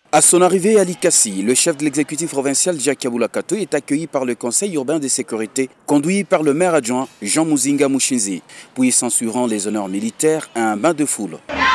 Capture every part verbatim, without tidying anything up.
À son arrivée à Likassi, le chef de l'exécutif provincial Jacques Kaboula Katoe est accueilli par le conseil urbain de sécurité, conduit par le maire adjoint Jean Muzinga Mushinzi, puis s'ensuivant les honneurs militaires à un bain de foule.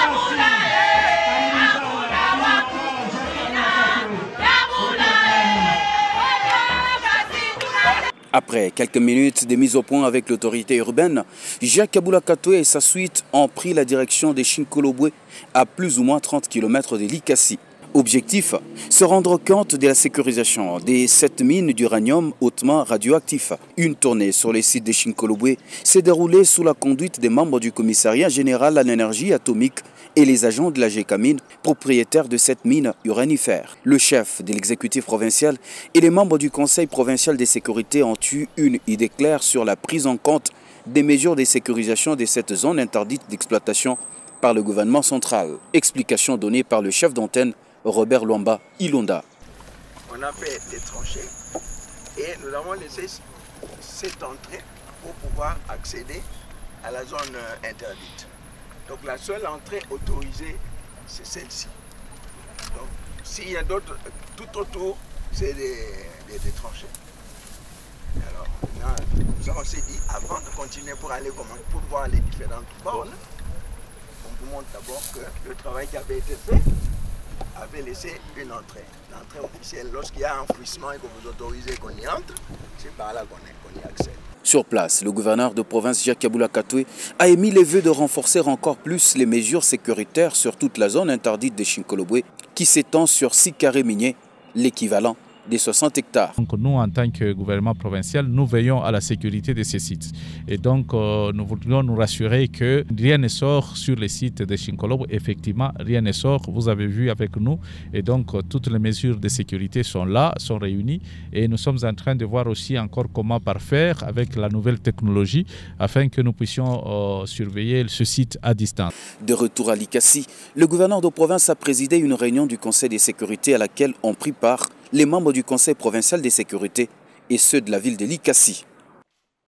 Après quelques minutes de mise au point avec l'autorité urbaine, Jacques Kaboula Katoe et sa suite ont pris la direction des Chinkolobwe à plus ou moins trente kilomètres de Likassi. Objectif, se rendre compte de la sécurisation des sept mines d'uranium hautement radioactif. Une tournée sur les sites de Chinkolobwe s'est déroulée sous la conduite des membres du commissariat général à l'énergie atomique et les agents de la Gécamine, propriétaires de cette mine uranifère. Le chef de l'exécutif provincial et les membres du conseil provincial de sécurité ont eu une idée claire sur la prise en compte des mesures de sécurisation de cette zone interdite d'exploitation par le gouvernement central. Explication donnée par le chef d'antenne Robert Luamba Ilonda. On a fait des tranchées et nous avons laissé cette entrée pour pouvoir accéder à la zone interdite. Donc la seule entrée autorisée, c'est celle-ci. Donc s'il y a d'autres, tout autour, c'est des, des, des tranchées. Alors là, nous on s'est dit, avant de continuer pour aller pour voir les différentes bornes, on vous montre d'abord que le travail qui avait été fait avait laissé une entrée, l'entrée officielle. Lorsqu'il y a un enfouissement et que vous autorisez qu'on y entre, c'est par là qu'on qu'on y accède. Sur place, le gouverneur de province Jacques Kaboula Katoe a émis les vœux de renforcer encore plus les mesures sécuritaires sur toute la zone interdite de Chinkolobwe qui s'étend sur six carrés miniers, l'équivalent des soixante hectares. Donc nous, en tant que gouvernement provincial, nous veillons à la sécurité de ces sites. Et donc, euh, nous voudrions nous rassurer que rien ne sort sur les sites de Chinkolobwe. Effectivement, rien ne sort. Vous avez vu avec nous. Et donc, euh, toutes les mesures de sécurité sont là, sont réunies. Et nous sommes en train de voir aussi encore comment parfaire avec la nouvelle technologie afin que nous puissions euh, surveiller ce site à distance. De retour à Likassi, le gouverneur de province a présidé une réunion du Conseil de sécurité à laquelle ont pris part les membres du Conseil provincial de sécurité et ceux de la ville de Likassi.